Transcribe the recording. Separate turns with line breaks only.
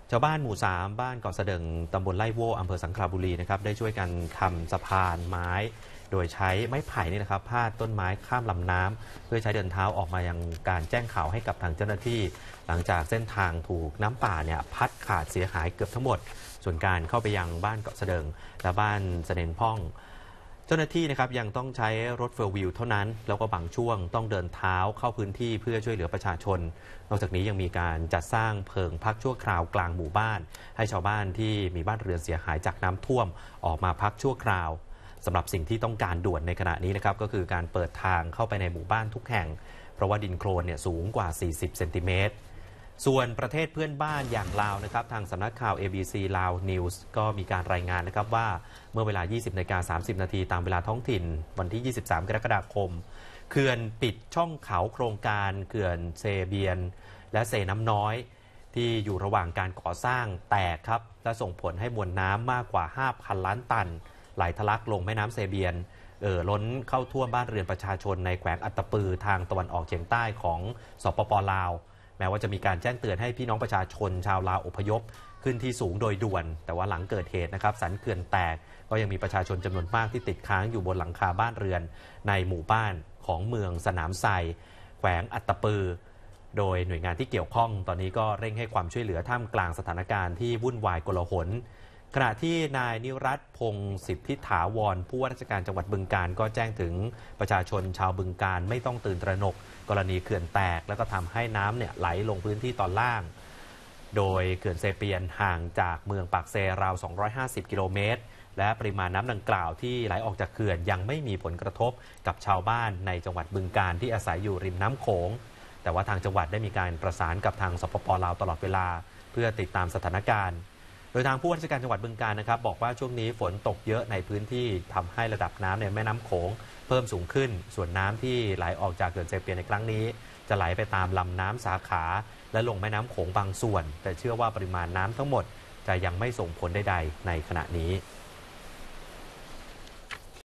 ชาวบ้านหมู่3บ้านเกาะเสด็งตำบลไร่โว่อำเภอสังขละบุรีนะครับได้ช่วยกันทำสะพานไม้โดยใช้ไม้ไผ่นี่นะครับพาดต้นไม้ข้ามลำน้ำเพื่อใช้เดินเท้าออกมายังการแจ้งข่าวให้กับทางเจ้าหน้าที่หลังจากเส้นทางถูกน้ำป่าเนี่ยพัดขาดเสียหายเกือบทั้งหมดส่วนการเข้าไปยังบ้านเกาะเสด็งและบ้านเสด็งพ่องเจ้าหน้าที่นะครับยังต้องใช้รถเฟอร์วิวเท่านั้นแล้วก็บางช่วงต้องเดินเท้าเข้าพื้นที่เพื่อช่วยเหลือประชาชนนอกจากนี้ยังมีการจัดสร้างเพิงพักชั่วคราวกลางหมู่บ้านให้ชาวบ้านที่มีบ้านเรือนเสียหายจากน้ำท่วมออกมาพักชั่วคราวสำหรับสิ่งที่ต้องการด่วนในขณะนี้นะครับก็คือการเปิดทางเข้าไปในหมู่บ้านทุกแห่งเพราะว่าดินโคลนเนี่ยสูงกว่า40เซนติเมตรส่วนประเทศเพื่อนบ้านอย่างลาวนะครับทางสำนักข่าว ABC ลาวนิวส์ก็มีการรายงานนะครับว่าเมื่อเวลา 20:30 นาทีตามเวลาท้องถิ่นวันที่ 23 กรกฎาคมเขื่อนปิดช่องเขาโครงการเขื่อนเซเบียนและเซน้ำน้อยที่อยู่ระหว่างการก่อสร้างแตกครับและส่งผลให้มวลน้ำมากกว่า 5,000 ล้านตันไหลทะลักลงแม่น้ำเซเบียนล้นเข้าท่วมบ้านเรือนประชาชนในแขวงอัตตปือทางตะวันออกเฉียงใต้ของสปป.ลาวแม้ว่าจะมีการแจ้งเตือนให้พี่น้องประชาชนชาวลาวอพยพขึ้นที่สูงโดยด่วนแต่ว่าหลังเกิดเหตุนะครับสันเขื่อนแตกก็ยังมีประชาชนจำนวนมากที่ติดค้างอยู่บนหลังคาบ้านเรือนในหมู่บ้านของเมืองสนามไทรแขวงอัตตปือโดยหน่วยงานที่เกี่ยวข้องตอนนี้ก็เร่งให้ความช่วยเหลือท่ามกลางสถานการณ์ที่วุ่นวายโกลาหลขณะที่นายนิรัตน์พงศ์สิทธิถาวรผู้ว่าราชการจังหวัดบึงกาฬก็แจ้งถึงประชาชนชาวบึงกาฬไม่ต้องตื่นตระหนกกรณีเขื่อนแตกแล้วก็ทำให้น้ำเนี่ยไหลลงพื้นที่ตอนล่างโดยเขื่อนเซเปียนห่างจากเมืองปากเซราว250กิโลเมตรและปริมาณน้ำดังกล่าวที่ไหลออกจากเขื่อนยังไม่มีผลกระทบกับชาวบ้านในจังหวัดบึงกาฬที่อาศัยอยู่ริมน้ำโขงแต่ว่าทางจังหวัดได้มีการประสานกับทางสปป.ลาวตลอดเวลาเพื่อติดตามสถานการณ์โดยทางผู้ว่าราชการจังหวัดบึงกาฬนะครับบอกว่าช่วงนี้ฝนตกเยอะในพื้นที่ทำให้ระดับน้ำในแม่น้ำโขงเพิ่มสูงขึ้นส่วนน้ำที่ไหลออกจากเขื่อนเซเปียนในครั้งนี้จะไหลไปตามลำน้ำสาขาและลงแม่น้ำโขงบางส่วนแต่เชื่อว่าปริมาณน้ำทั้งหมดจะยังไม่ส่งผลใดๆในขณะนี้